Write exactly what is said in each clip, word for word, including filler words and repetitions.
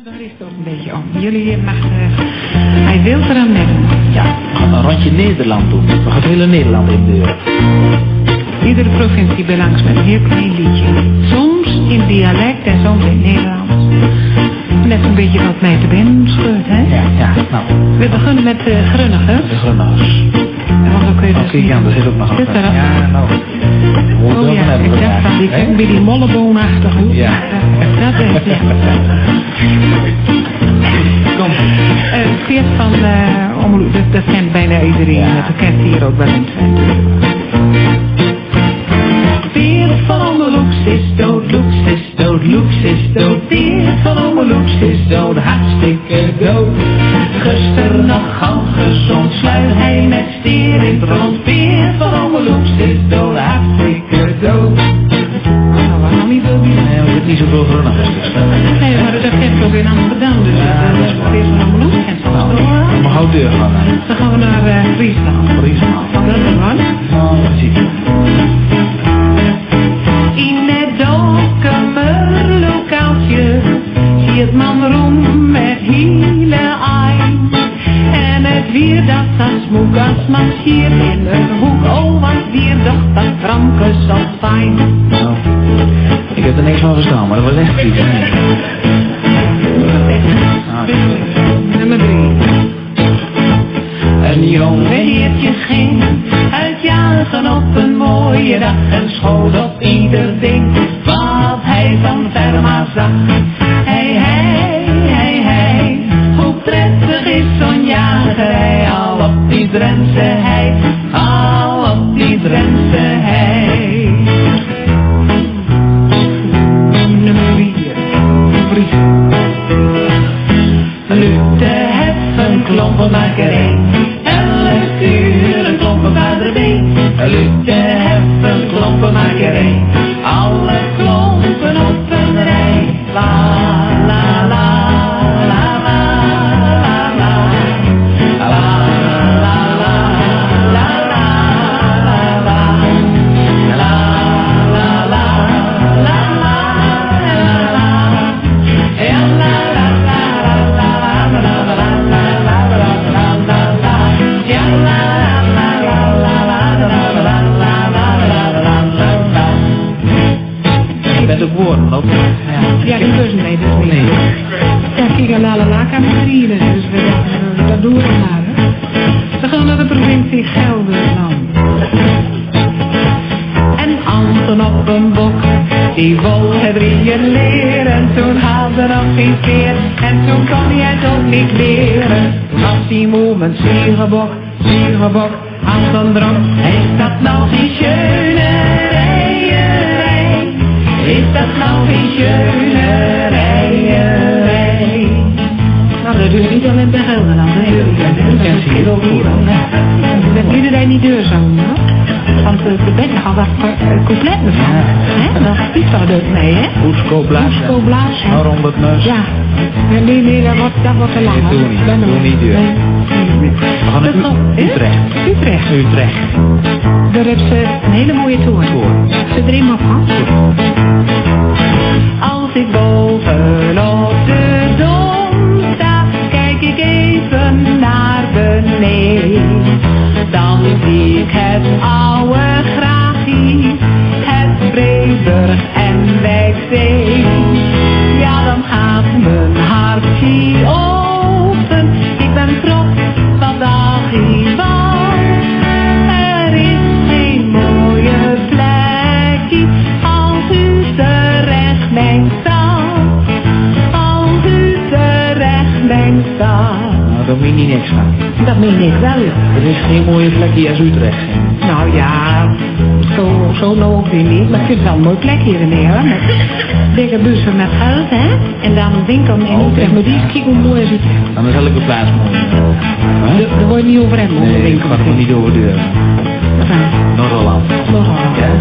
Daar is het ook een beetje om. Jullie mag, uh, hij wil er aan meedoen. Ja, een rondje Nederland doen. We gaan het hele Nederland in deur. Iedere provincie belangs met een heel klein liedje. Soms in dialect en soms in Nederlands. Net een beetje wat mij te binnen scheurt, hè? Ja, ja, nou. We beginnen met de uh, Grunnigers. De Grunnigers. Ja, want dan kun je dus Oké, ja, daar zit ook nog zit een. Ja, nou. Oh ja, ik dacht van die kijk bij die molleboonachtig. Ja. Dat is het, ja. Kom. Het uh, feest van uh, Omroep, dat, dat kent bijna iedereen. Ja. Dat kent hier ook wel in zijn. Feest van Omroep is dood, Loeks is dood, Loeks is dood. Feest van Omroep is dood, hartstikke dood. Gisteren nog al gezond, sluit hij met stier in het rond. Feest van Omroep is dood, hartstikke dood. Nou, waarom niet zo niet? Nee, we zitten niet zoveel Grunnigers. Nee, maar dat geeft ook in Amsterdam, dus ja, dat is wel weer van Omroep. Nou, we gaan gauw deur gaan. Dan gaan we naar uh, Friesland. Friesland. Van dat is wat? Nou, precies. In het donker lokaaltje zie het man roem met hele ei. En het weer dat dat smoek als marschier in een hoek. Oh, wat weer dacht dat Franke zo fijn. Nou, ik heb er niks van verstaan, maar dat was echt goed. Nummer drie. Een jong heertje ging uitjagen op een mooie dag en schoot op ieder ding wat hij van ver maar zag. Hey, hey, hey, hey, hoe prettig is zo'n jagerij, al op die Drentse hei, al op die Drentse hei. Nummer vier, Fries. Lukte heffen klompenmakerij. Elk uur een klompenvaderbeen. Lukte heffen klompenmakerij. Alle klompen op een rij. La la la la la la la. La la la la la la la. La la la la la la. Ja la la la la la la la la la la. Ja la la la la la la la la la. Je bent ook woorden, ook. Ja, die kussen nee, dat is niet. Ja, kijk, la la la kan maar hier, dus we uh, dat doen we maar. Hè. We gaan naar de provincie Gelderland. En Anton op een bok, die wou het drieën leren. Toen haalde nog geen veer, en toen kon hij het ook niet leren. Toen was die moe met zwiegebok, zwiegebok, Anton dronk. Is dat nou geen schöne rijerij? Is dat nou geen schöne rijerij? Nou, dat doe je niet alleen bij Gelderland, hè? Dat is hier ook voor. Dat iedereen die deur zo, hè? Want de bed gaan wat coupletten van. Hè? Dat is toch dat mee, hè? Hoesko blaas. Hoesko blaas. Nou, rond het neus. Ja. Nee, nee, dat wordt, dat wordt te lang. Nee, doe niet. Doe niet deur. We gaan naar Utrecht. Utrecht. Utrecht. Daar hebben ze een hele mooie toer. Ze er eenmaal van. Als ik boven op de dom sta, kijk ik even naar beneden. Dan zie ik het oude graafie, het Breeburg en Wijkzee. Ja, dan gaat mijn hartje open. Ik ben trots vandaag hiervan. Er is geen mooie plekje als Utrecht mijn stad. Als Utrecht mijn stad. Nou, dat meen je niks van. Dat meen ik wel. Er is geen mooie plekje als Utrecht. Nou ja, zo, zo loop je niet. Maar ik vind het wel een mooi plek hier in Nederland. Met dikke bussen met geld, hè. En dan een winkel in Oh, Utrecht. Maar die is kijk hoe mooi is Utrecht. Dan is elke plaats mooi. Huh? Daar word je niet over hebben, over de Nee, ik winkel. ga er niet over deur. Noord-Holland. Noord-Holland. Ja.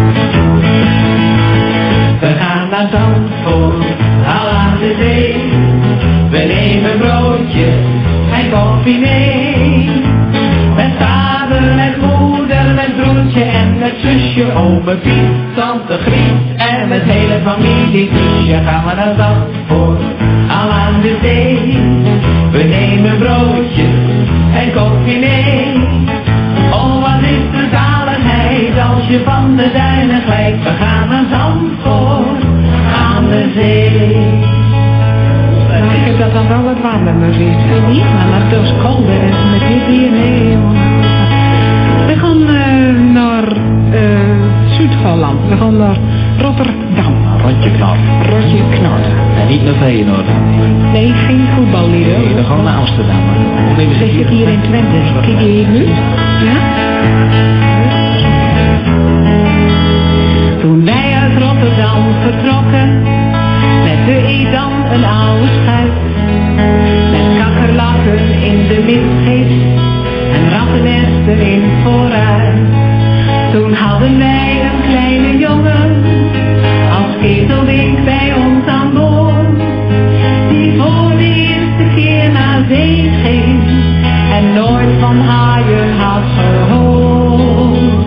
We gaan naar Zandvoort, al aan de zee. We nemen broodjes en koffie mee. Met vader, met moeder, met broertje en met zusje, ome Piet, tante Griet en met hele familie. Dus gaan we naar Zandvoort, al aan dominee. Oh, wat is de zaligheid als je van de duinen glijdt. We gaan naar Zandvoort aan de zee. Nou, ik heb dat dan wel wat warmer muziek, vind je niet? Maar dat is kolder en met dit hier, nee, jongen. We gaan uh, naar uh, Zuid-Holland, we gaan naar Rotterdam. Rotje knap. Rotje knap. En niet naar Feyenoord. Nee, geen voetballieden. Nee, dan gaan we naar Amsterdam. Zeg je het hier in Twente? Kijk je hier nu? Ja? Toen wij uit Rotterdam vertrokken, met de Edam een oude schuit, met kakkerlakken in de windgeest en rattennesten in vooruit. Toen hadden wij een kleine jongen als ketelwink bij ons aan boord, die voor de eerste keer naar zee ging en nooit van haaien had gehoord.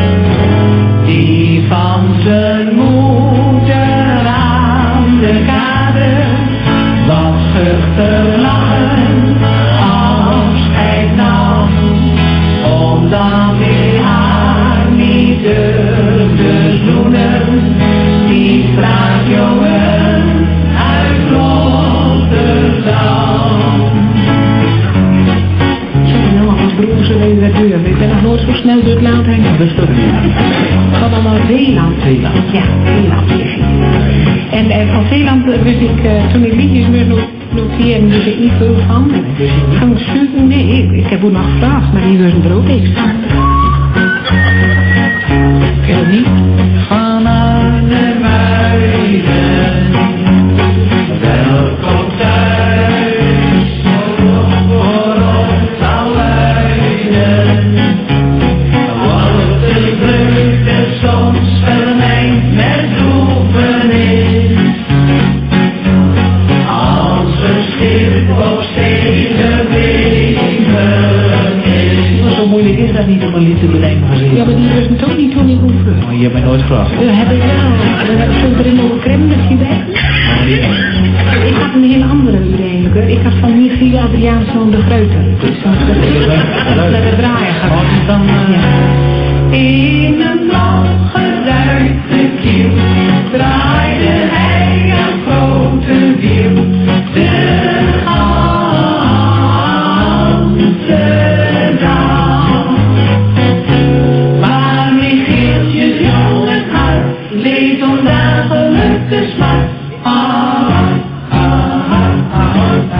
Die van zijn moeder aan de kade wat schuchter lachen afscheid nam, omdat hij haar niet durfde zoenen. Die straatjongen uit Rotterdam. Zeg nou als broer ze weten dat deur. Ik ben nog nooit zo snel door het land heen. Dat is toch niet? Van dan naar Zeeland. Zeeland. Ja, Zeeland. En uh, van Zeeland uh, wist ik, uh, toen ik liedjes meer noteren, wist ik niet veel van. Van Zuiden, nee, ik, ik heb ook nog gevraagd, maar die wisten er ook niks van. Ken je het niet? Vanuit de muiden, welkom thuis, voor ons alluiden. Wordt de vreugde soms vermengd met droevenis, als een schip op zee geweven is. Zo moeilijk is dat niet om een lied te bedenken van zingen. Ja, maar die wisten toch niet toen ik hoefde. Maar je hebt mij nooit gevraagd. Dat heb ik wel. Dat heb ik zo erin mogen kremmen met je weg. Ik had een heel andere idee eigenlijk hoor. Ik had van Michiel Adriaanszoon de Greuter. Dus dat is lekker draaien gehad. Dan, uh... Ja. In een opgeruimde kiel draaide hij een grote wiel. De ganse dag. Maar Michieltjes jongen hart leed ondagelijk de smart. Ah, ah, ah, ah, ah.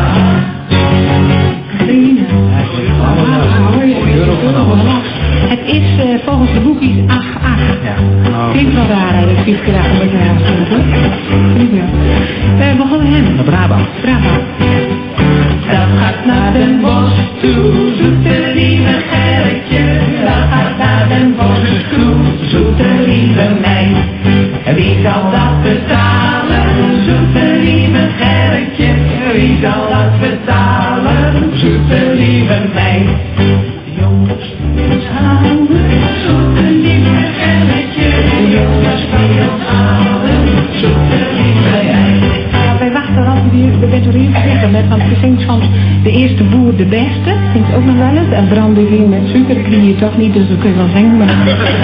Het is uh, volgens de boekjes ach ach. Ja. Oh. Klinkt wel raar uit het fietsgedrag om het jaar te doen. Ja. Uh, we gaan hem. Naar Brabant. Brabant. Dat gaat naar den bos toe, zoete lieve Gerritje. Dat gaat naar den bos toe, zoete lieve meid. En wie zal dat betalen, zoete lieve Gerritje? Wie zal dat betalen, zoete lieve meid? Jongens, houden, zoete lieve Gerritje. Jongens, van ons houden, zoete lieve meid. Wij wachten altijd hier, de Betterien zeggen met, want je zingt soms de eerste boer de beste, zingt ook nog wel eens. En brandewijn met suiker krijg je toch niet, dus dat kun je wel zingen, maar dat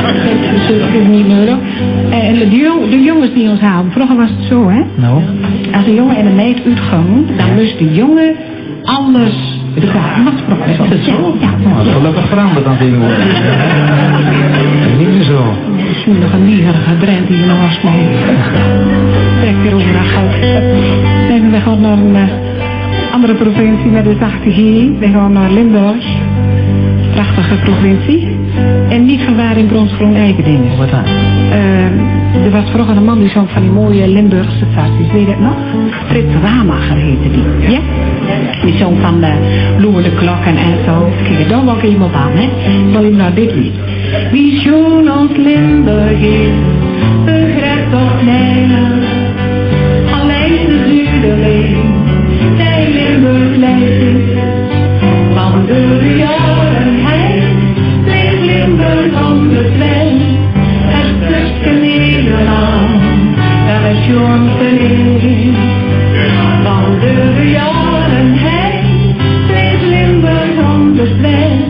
is niet nodig. En de, jong, de jongens die ons halen, vroeger was het zo hè. Nou? Als een jongen en een meid uitgaan, dan moest de jongen alles de machtprop is. Is dat zo? Ja. Oh, dat is gelukkig veranderd dan tegenwoordig. Niet meer zo. Het is nu nog een niegerige brand die je nog afsmeet. Trek weer over naar goud. En we gaan naar een uh, andere provincie met de zachte G. We gaan naar Limburg. Prachtige provincie. En niet van waar in Bronsgroen Eigendingen. Wat dan? Uh, er was vroeger een man die zong van die mooie Limburgse versies. Weet je dat nog? Frits Wamacher heette die. Ja? Die zong van de Loer de Klokken en zo. Kijk, daar wou ik iemand aan, hè? Wil je naar dit lied? Wie schoon ons Limburg is, begrijpt toch Nijland. Al lijkt de zuiderling, zij Limburg lijkt is. Van de jaren heen, bleef Limburg onbekend. Het stukje Nederland, daar is jongste in. Van de jaren heen, bleef Limburg onbekend.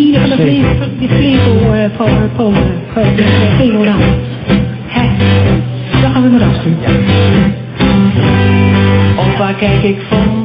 die van de vliegel, die vliegel uh, van van van de vliegel dan. Hè? Dan gaan we maar afsluiten. Opa, kijk ik van